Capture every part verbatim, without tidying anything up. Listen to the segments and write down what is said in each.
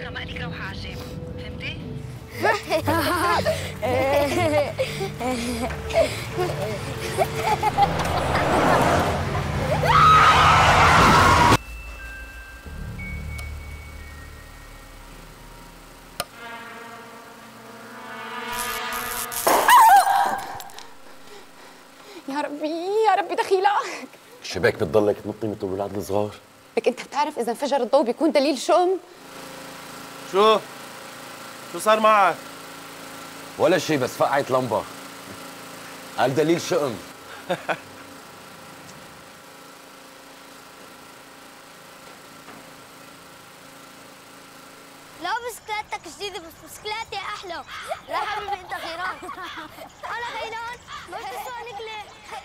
بكره ما لك روحه على الجامعه، فهمتي؟ يا ربي يا ربي دخيلك. الشباك بتضلك تنطي مثل الاولاد الصغار. لك انت بتعرف اذا انفجر الضوء بيكون دليل شؤم؟ شو؟ شو صار معك؟ ولا شيء، بس فقعت لمبه. قال دليل شؤم. لا بسكليتك جديدة بس بسكليتي أحلى. لا حبيبي أنت غيران. أنا غيران؟ ما بتسوى نقلة.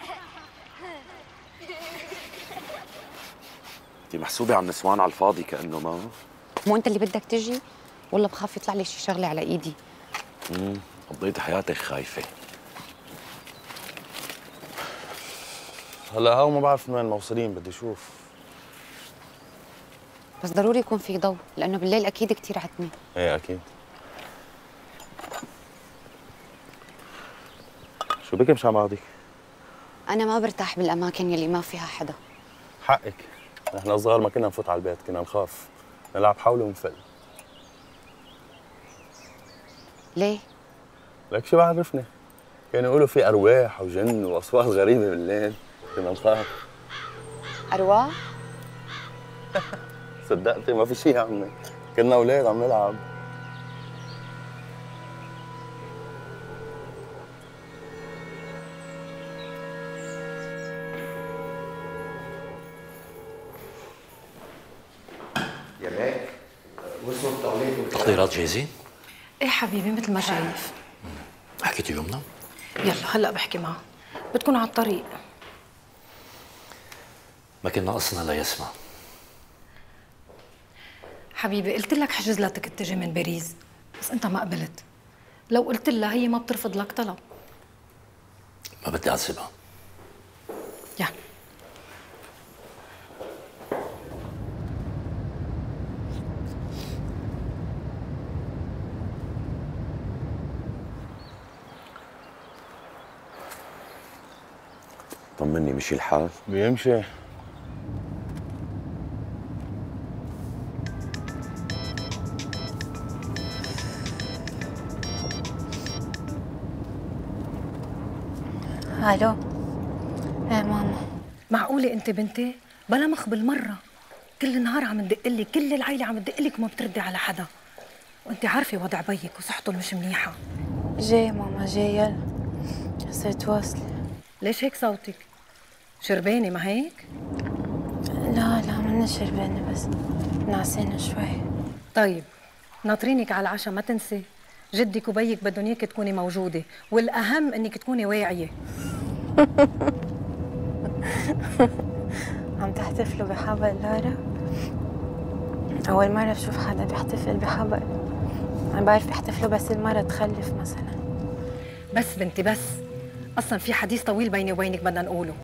انت محسوبه على النسوان على الفاضي كانه ما مو انت اللي بدك تجي؟ والله بخاف يطلع لي شي شغله على ايدي. امم قضيت حياتك خايفه. هلا هاو ما بعرف من وين موصلين، بدي اشوف. بس ضروري يكون في ضوء لانه بالليل اكيد كثير عتمه. ايه اكيد. شو بك مش عم بعضك؟ انا ما برتاح بالاماكن يلي ما فيها حدا. حقك، نحن صغار ما كنا نفوت على البيت، كنا نخاف نلعب حول ونفل. ليه؟ لك شو بعرفني؟ كانوا يقولوا في ارواح وجن واصوات غريبه بالليل، كنا نخاف. ارواح؟ صدقتي ما في شيء يا عمي، كنا اولاد عم نلعب. يا باك وصلوا التقليد التحضيرات جاهزين؟ ايه حبيبي مثل ما شايف. حكيتوا يومنا؟ يلا هلا بحكي معه. بتكون على الطريق. ما كنا ناقصنا لا يسمع. حبيبي قلت لك حجز لها تكت تجي من باريس، بس انت ما قبلت. لو قلت لها هي ما بترفض لك طلب. ما بدي اعذبها. يا طمني، مشي الحال؟ بيمشي. الو. ايه ماما. معقولة انت بنتي؟ بلا مخ بالمرة. كل النهار عم تدق لي، كل العيلة عم تدق لك وما بتردي على حدا. وانت عارفة وضع بيك وصحته مش منيحة. جاي ماما جاي، يلا صرت واصلة. ليش هيك صوتك؟ شربانة ما هيك؟ لا لا منا شربانة، بس نعسانة شوي. طيب ناطرينك على العشاء، ما تنسي. جدك وبيك بدهم اياك تكوني موجودة، والأهم انك تكوني واعية. عم تحتفلوا بحبل لارا؟ أول مرة بشوف حدا بيحتفل بحبل. عم بعرف بيحتفلوا بس المرة تخلف مثلا. بس بنتي بس، أصلا في حديث طويل بيني وبينك بدنا نقوله.